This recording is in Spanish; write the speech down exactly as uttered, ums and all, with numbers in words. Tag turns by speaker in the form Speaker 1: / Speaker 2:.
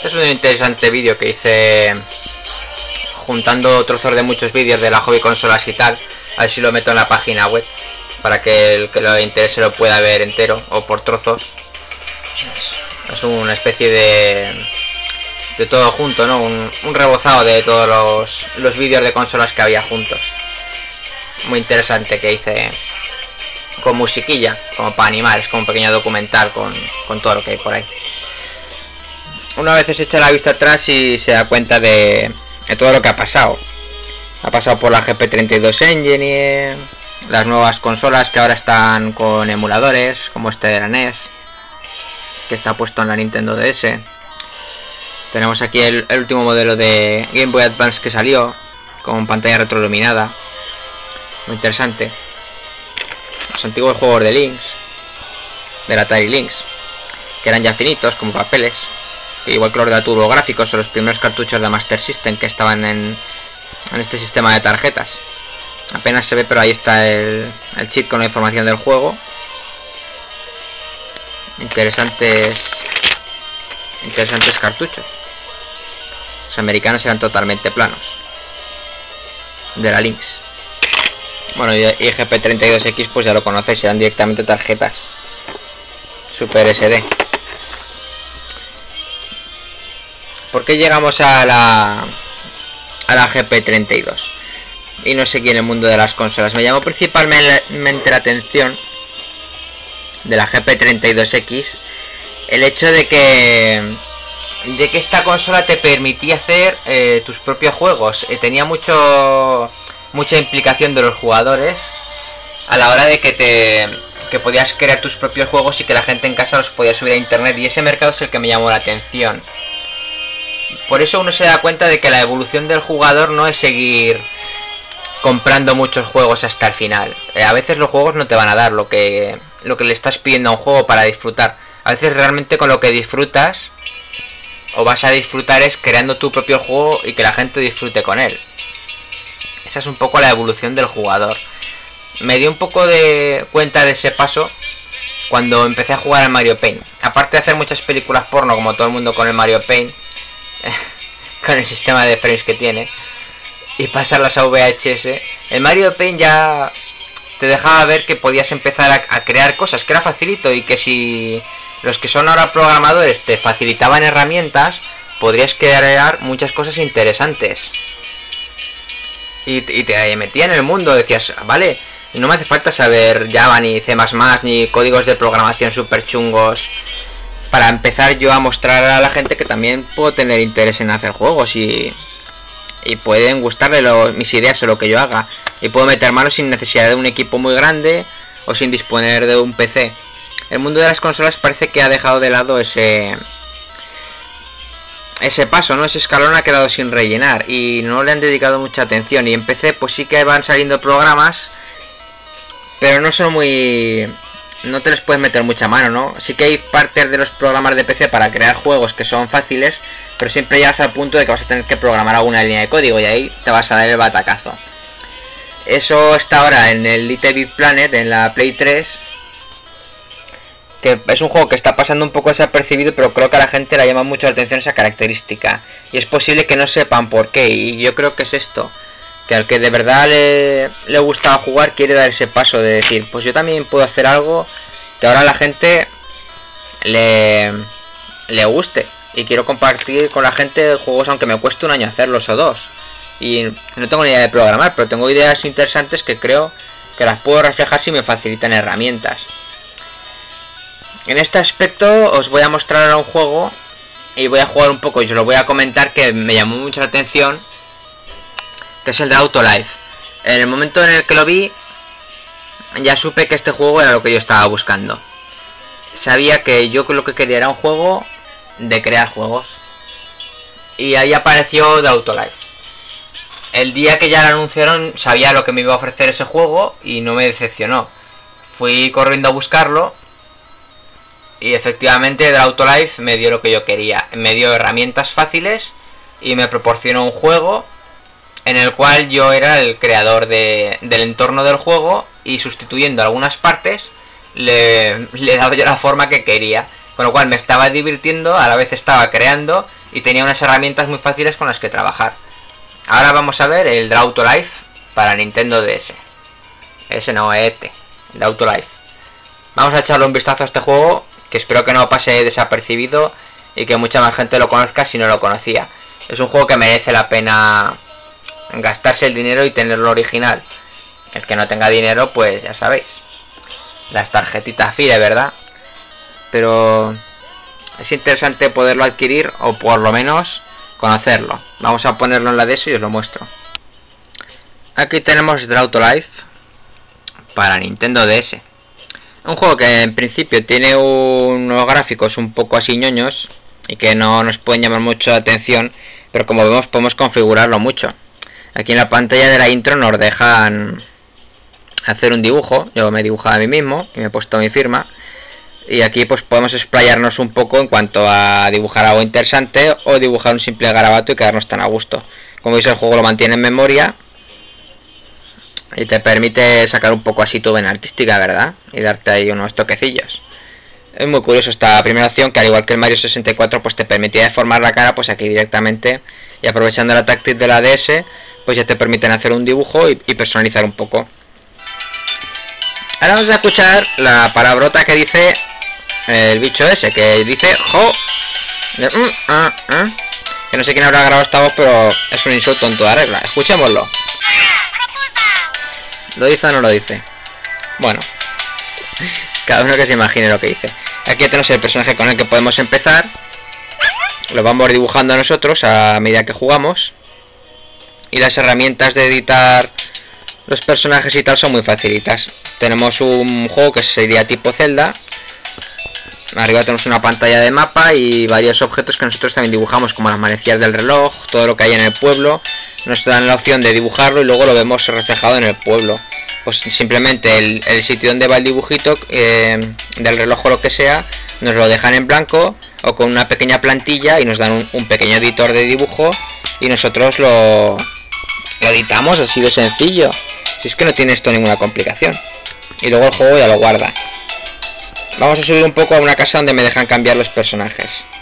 Speaker 1: Es un interesante vídeo que hice juntando trozos de muchos vídeos de la hobby consolas y tal. A ver si lo meto en la página web para que el que lo interese lo pueda ver entero o por trozos. Es una especie de de todo junto, ¿no? Un, un rebozado de todos los, los vídeos de consolas que había juntos. Muy interesante, que hice con musiquilla, como para animar, es como un pequeño documental con, con todo lo que hay por ahí. Una vez se echa la vista atrás y se da cuenta de, de todo lo que ha pasado. Ha pasado por la G P treinta y dos Engine, las nuevas consolas que ahora están con emuladores, como este de la N E S, que está puesto en la Nintendo D S. Tenemos aquí el, el último modelo de Game Boy Advance que salió, con pantalla retroiluminada. Muy interesante. Los antiguos juegos de Lynx, del Atari Lynx, que eran ya finitos, como papeles, igual que los de turbográficos o los primeros cartuchos de Master System que estaban en, en este sistema de tarjetas. Apenas se ve, pero ahí está el, el chip con la información del juego. Interesantes interesantes cartuchos. Los americanos eran totalmente planos, de la Lynx. Bueno, y G P treinta y dos X pues ya lo conocéis, eran directamente tarjetas Super S D. ¿Por qué llegamos a la a la G P treinta y dos? Y no seguí en el mundo de las consolas. Me llamó principalmente la atención de la G P treinta y dos X el hecho de que de que esta consola te permitía hacer eh, tus propios juegos. Eh, tenía mucho mucha implicación de los jugadores a la hora de que te que podías crear tus propios juegos y que la gente en casa los podía subir a internet, y ese mercado es el que me llamó la atención. Por eso uno se da cuenta de que la evolución del jugador no es seguir comprando muchos juegos hasta el final. Eh, a veces los juegos no te van a dar lo que lo que le estás pidiendo a un juego para disfrutar. A veces realmente con lo que disfrutas o vas a disfrutar es creando tu propio juego y que la gente disfrute con él. Esa es un poco la evolución del jugador. Me di un poco de cuenta de ese paso cuando empecé a jugar al Mario Paint. Aparte de hacer muchas películas porno como todo el mundo con el Mario Paint, con el sistema de frames que tiene, y pasarlas a V H S, el Mario Paint ya te dejaba ver que podías empezar a, a crear cosas, que era facilito, y que si los que son ahora programadores te facilitaban herramientas, podrías crear muchas cosas interesantes. Y, y te metía en el mundo, decías, vale, y no me hace falta saber Java, ni C más más, ni códigos de programación super chungos, para empezar yo a mostrar a la gente que también puedo tener interés en hacer juegos y, y pueden gustarle lo, mis ideas o lo que yo haga, y puedo meter manos sin necesidad de un equipo muy grande o sin disponer de un P C. El mundo de las consolas parece que ha dejado de lado ese ese paso, ¿no? Ese escalón ha quedado sin rellenar y no le han dedicado mucha atención. Y en P C pues sí que van saliendo programas, pero no son muy... no te les puedes meter mucha mano, ¿no? Sí que hay partes de los programas de P C para crear juegos que son fáciles, pero siempre llegas al punto de que vas a tener que programar alguna línea de código y ahí te vas a dar el batacazo. Eso está ahora en el Little Big Planet, en la Play tres, que es un juego que está pasando un poco desapercibido, pero creo que a la gente le llama mucho la atención esa característica, y es posible que no sepan por qué, y yo creo que es esto, que al que de verdad le, le gusta jugar quiere dar ese paso de decir, pues yo también puedo hacer algo que ahora a la gente le, le guste, y quiero compartir con la gente juegos aunque me cueste un año hacerlos o dos, y no tengo ni idea de programar, pero tengo ideas interesantes que creo que las puedo reflejar si me facilitan herramientas. En este aspecto os voy a mostrar ahora un juego y voy a jugar un poco y os lo voy a comentar, que me llamó mucho la atención, que es el de Autolife. En el momento en el que lo vi ya supe que este juego era lo que yo estaba buscando. Sabía que yo lo que quería era un juego de crear juegos, y ahí apareció The Autolife. El día que ya lo anunciaron sabía lo que me iba a ofrecer ese juego y no me decepcionó. Fui corriendo a buscarlo y efectivamente The Autolife me dio lo que yo quería. Me dio herramientas fáciles y me proporcionó un juego en el cual yo era el creador de, del entorno del juego, y sustituyendo algunas partes le, le he dado yo la forma que quería, con lo cual me estaba divirtiendo, a la vez estaba creando y tenía unas herramientas muy fáciles con las que trabajar. Ahora vamos a ver el Draw to Life para Nintendo D S. Ese no, este, el Draw to Life. Vamos a echarle un vistazo a este juego, que espero que no pase desapercibido y que mucha más gente lo conozca si no lo conocía. Es un juego que merece la pena gastarse el dinero y tenerlo original. El que no tenga dinero, pues ya sabéis, las tarjetitas FIRE, ¿verdad? Pero es interesante poderlo adquirir o por lo menos conocerlo. Vamos a ponerlo en la D S y os lo muestro. Aquí tenemos Draw to Life para Nintendo D S. Un juego que en principio tiene unos gráficos un poco así ñoños y que no nos pueden llamar mucho la atención, pero como vemos podemos configurarlo mucho. Aquí en la pantalla de la intro nos dejan hacer un dibujo. Yo me he dibujado a mí mismo y me he puesto mi firma. Y aquí pues podemos explayarnos un poco en cuanto a dibujar algo interesante o dibujar un simple garabato y quedarnos tan a gusto. Como veis, el juego lo mantiene en memoria y te permite sacar un poco así tu vena artística, ¿verdad? Y darte ahí unos toquecillos. Es muy curioso esta primera opción, que al igual que el Mario sesenta y cuatro pues te permitía deformar la cara, pues aquí directamente, y aprovechando la táctil de la D S, pues ya te permiten hacer un dibujo y, y personalizar un poco. Ahora vamos a escuchar la palabrota que dice el bicho ese, que dice jo. De, mm, ah, ah. Que no sé quién habrá grabado esta voz, pero es un insulto en toda regla. Escuchémoslo. ¿Lo dice o no lo dice? Bueno, cada uno que se imagine lo que dice. Aquí tenemos el personaje con el que podemos empezar. Lo vamos dibujando nosotros a medida que jugamos. Y las herramientas de editar los personajes y tal son muy facilitas. Tenemos un juego que sería tipo Zelda. Arriba tenemos una pantalla de mapa y varios objetos que nosotros también dibujamos, como las manecillas del reloj, todo lo que hay en el pueblo. Nos dan la opción de dibujarlo y luego lo vemos reflejado en el pueblo. Pues simplemente el, el sitio donde va el dibujito eh, del reloj o lo que sea, nos lo dejan en blanco o con una pequeña plantilla y nos dan un, un pequeño editor de dibujo y nosotros lo, lo editamos así de sencillo. Si es que no tiene esto ninguna complicación. Y luego el juego ya lo guarda. Vamos a subir un poco a una casa donde me dejan cambiar los personajes.